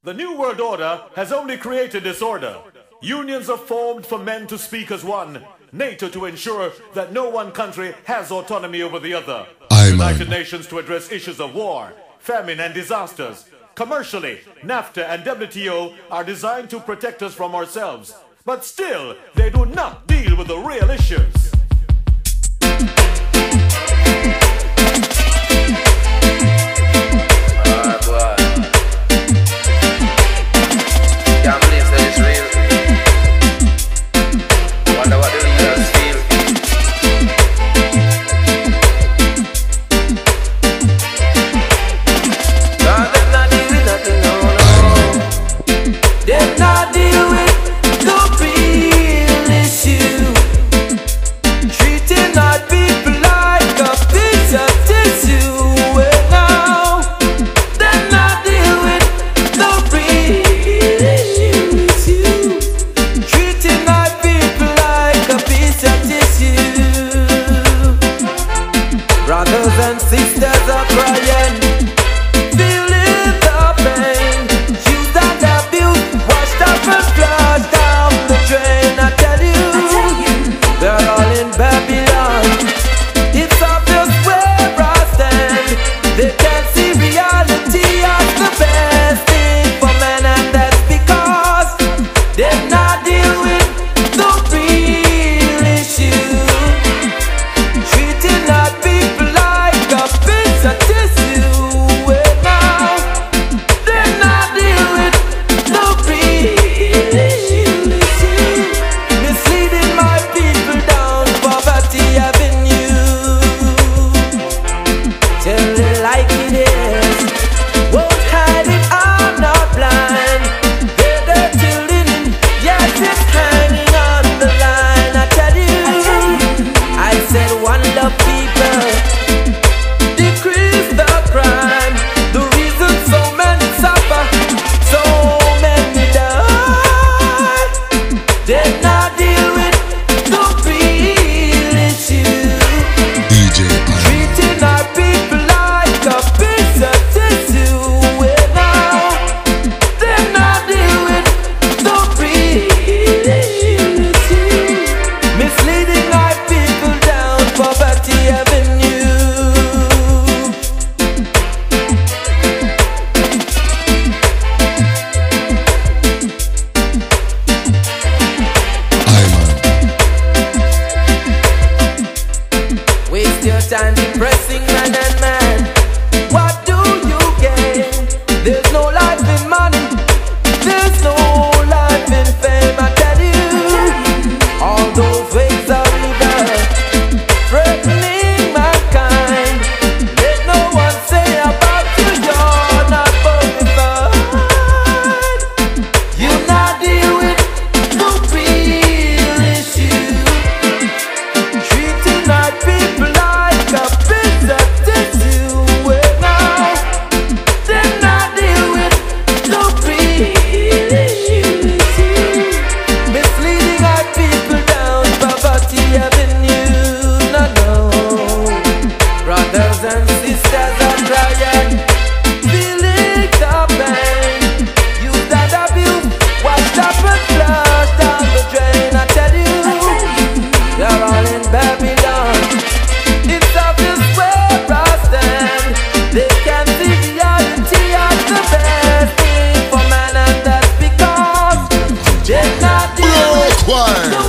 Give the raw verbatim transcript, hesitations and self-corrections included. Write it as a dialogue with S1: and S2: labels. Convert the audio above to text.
S1: The New World Order has only created disorder. Unions are formed for men to speak as one. NATO to ensure that no one country has autonomy over the other.
S2: Aye,
S1: United
S2: man.
S1: Nations to address issues of war, famine and disasters. Commercially, NAFTA and W T O are designed to protect us from ourselves. But still, they do not deal with the real issues.
S3: Ah, boy. Can't believe that it's real. Wonder what the leaders feel. God, them not deal with nothing, no, no. Them not deal with the real issue. Treating our people like a piece of tissue. Well, now, them not deal with the real issue. Treating our people like a piece of tissue. Brothers and sisters are crying, feeling the pain. Used and abused, washed up and flushed down the drain. I tell you, they're all in Babylon. It's obvious where I stand. They can't see reality as the best thing for men, and that's because they're not deal with the real issue. Treating our people like a piece of tissue. Well, now, they're not deal with the real issue. Misleading my people down poverty avenue. Tell it like it is. Won't hide it, I'm not blind. They're dirty linen, yes, it's hanging on the line. I tell you, I said one love people, decrease the crime. The reason so many suffer, so many die. They're not deal with the real issue.
S2: D J Iron.
S3: Treating our people like a piece of tissue. Well, now, they're not deal with the real issue. Misleading our people down poverty avenue.
S2: Aye, man.
S3: Waste your time depressing man and man. What do you gain? There's no life in money. There's no life in fame. I tell you, all those ways of leader threatening mankind. Let no one say about you you're not qualified. You not deal with the real issue. Treating our people like a piece of tissue. Well, now, they're not deal with the real issue. Misleading our people down poverty avenue. No, no. Brothers and sisters are crying, feeling the pain. Used and abused, washed up and flushed down the drain. I tell you, they're all in Babylon. It's obvious where I stand. They can see reality as the best thing for man, and that's because they're not dealing with
S2: Choir.
S3: the